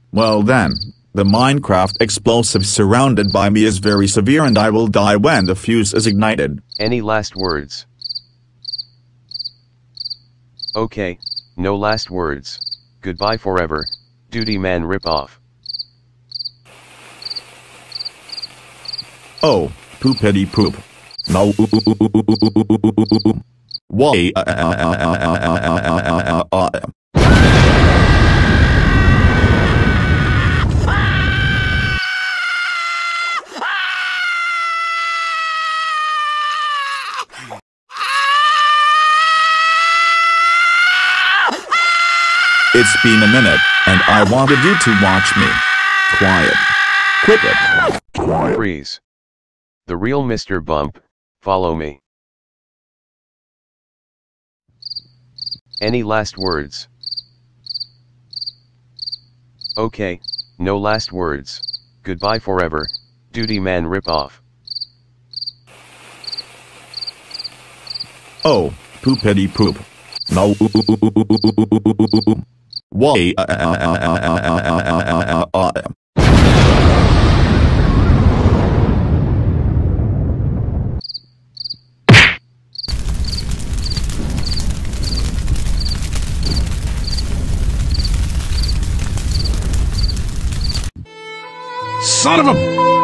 Well then, the Minecraft explosive surrounded by me is very severe and I will die when the fuse is ignited. Any last words? Okay, no last words. Goodbye forever, Doodie man ripoff. Oh, poopity poop. No. Why? It's been a minute, and I wanted you to watch me. Quiet. Quit it. Quiet. Freeze. The real Mr. Bump, follow me. Any last words? Okay, no last words. Goodbye forever, Doodie man ripoff. Oh, poopity poop. No. Why? Son of a...